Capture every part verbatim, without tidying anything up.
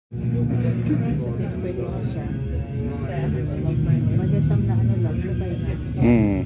Pwede mo siya. Magatam na ano lang, sabay na. Mm.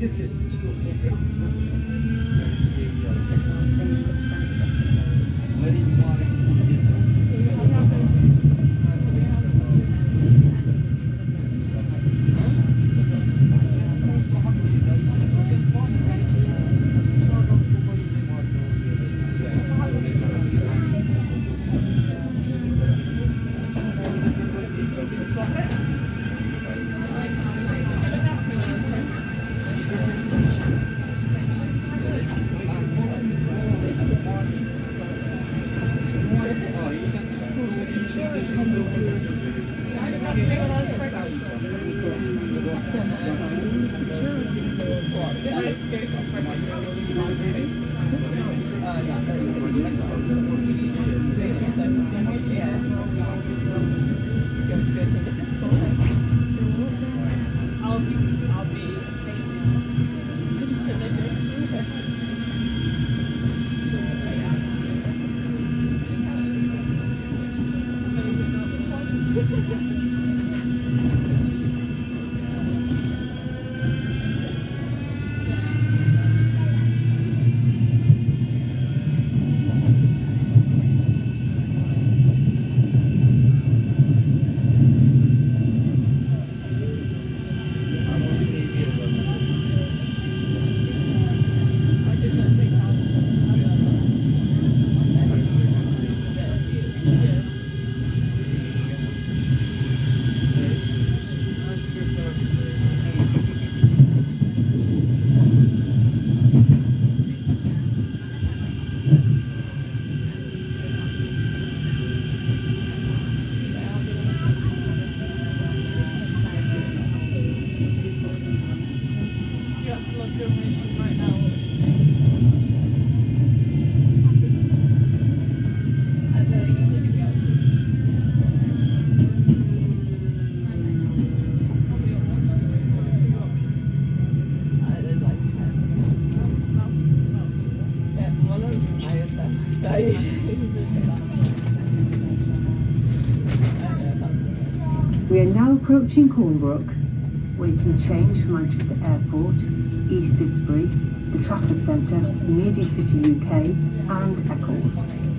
We are now approaching Cornbrook, where you can change from Manchester Airport, East Didsbury, the Trafford Centre, Media City U K and Eccles.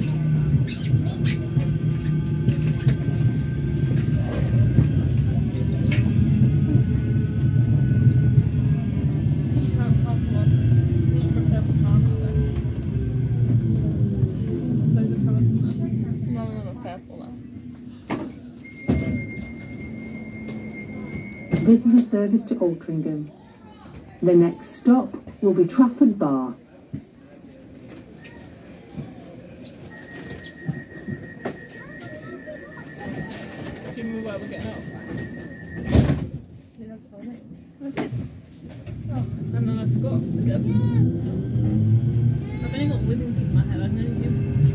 This is a service to Altrincham. The next stop will be Trafford Bar. Do you remember where we're getting off? You never told me. I did. Oh, and then I forgot again. I've only got Withington in my head, I can only do